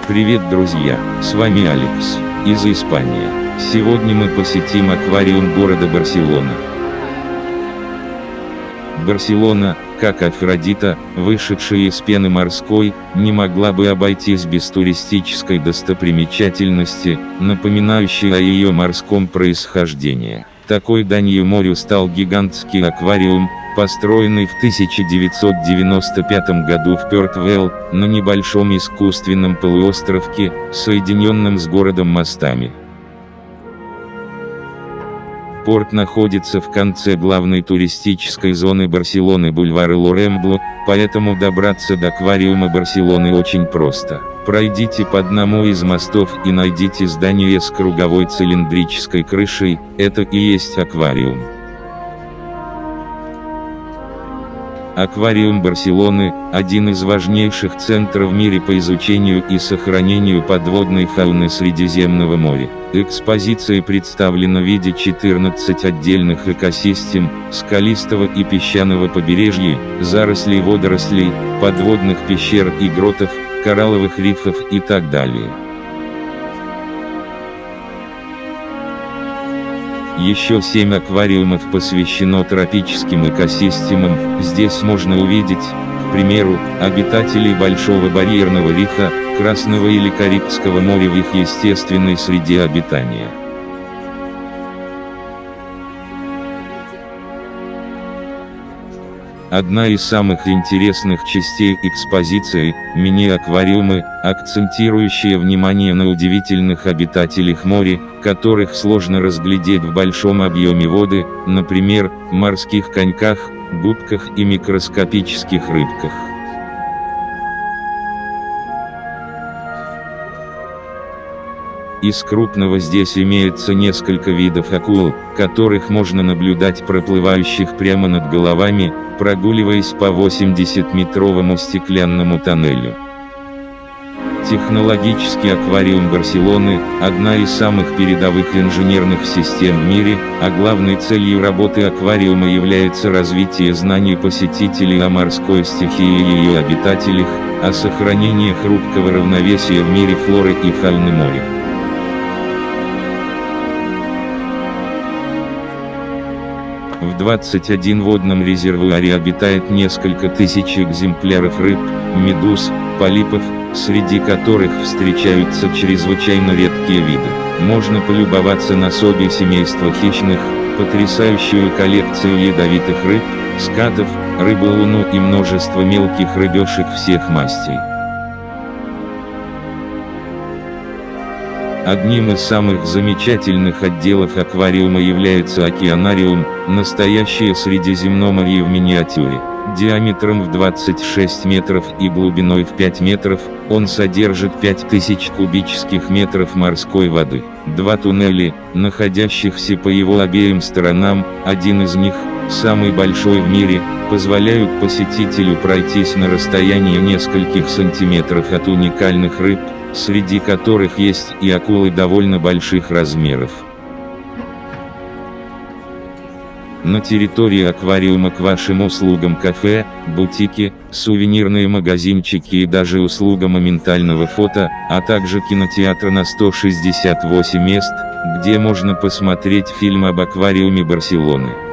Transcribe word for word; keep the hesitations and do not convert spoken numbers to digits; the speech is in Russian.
Привет, друзья, с вами Алекс, из Испании. Сегодня мы посетим аквариум города Барселона. Барселона, как Афродита, вышедшая из пены морской, не могла бы обойтись без туристической достопримечательности, напоминающей о ее морском происхождении. Такой данью морю стал гигантский аквариум, построенный в тысяча девятьсот девяносто пятом году в Пёрт-Вэлл, на небольшом искусственном полуостровке, соединенном с городом мостами. Порт находится в конце главной туристической зоны Барселоны бульвара Лорембло, поэтому добраться до аквариума Барселоны очень просто. Пройдите по одному из мостов и найдите здание с круговой цилиндрической крышей, это и есть аквариум. Аквариум Барселоны – один из важнейших центров в мире по изучению и сохранению подводной фауны Средиземного моря. Экспозиция представлена в виде четырнадцати отдельных экосистем, скалистого и песчаного побережья, зарослей водорослей, подводных пещер и гротов, коралловых рифов и так далее. Еще семь аквариумов посвящено тропическим экосистемам. Здесь можно увидеть, к примеру, обитателей Большого барьерного рифа, Красного или Карибского моря в их естественной среде обитания. Одна из самых интересных частей экспозиции – мини-аквариумы, акцентирующие внимание на удивительных обитателях моря, которых сложно разглядеть в большом объеме воды, например, морских коньках, губках и микроскопических рыбках. Из крупного здесь имеется несколько видов акул, которых можно наблюдать проплывающих прямо над головами, прогуливаясь по восьмидесятиметровому стеклянному тоннелю. Технологический аквариум Барселоны – одна из самых передовых инженерных систем в мире, а главной целью работы аквариума является развитие знаний посетителей о морской стихии и ее обитателях, о сохранении хрупкого равновесия в мире флоры и фауны моря. В двадцать одном водном резервуаре обитает несколько тысяч экземпляров рыб, медуз, полипов, среди которых встречаются чрезвычайно редкие виды. Можно полюбоваться на особи семейства хищных, потрясающую коллекцию ядовитых рыб, скатов, рыбу-луну и множество мелких рыбешек всех мастей. Одним из самых замечательных отделов аквариума является океанариум, настоящее Средиземноморье в миниатюре. Диаметром в двадцать шесть метров и глубиной в пять метров, он содержит пять тысяч кубических метров морской воды. Два туннеля, находящихся по его обеим сторонам, один из них, самый большой в мире, позволяют посетителю пройтись на расстоянии нескольких сантиметров от уникальных рыб, среди которых есть и акулы довольно больших размеров. На территории аквариума к вашим услугам кафе, бутики, сувенирные магазинчики и даже услуга моментального фото, а также кинотеатр на сто шестьдесят восемь мест, где можно посмотреть фильм об аквариуме Барселоны.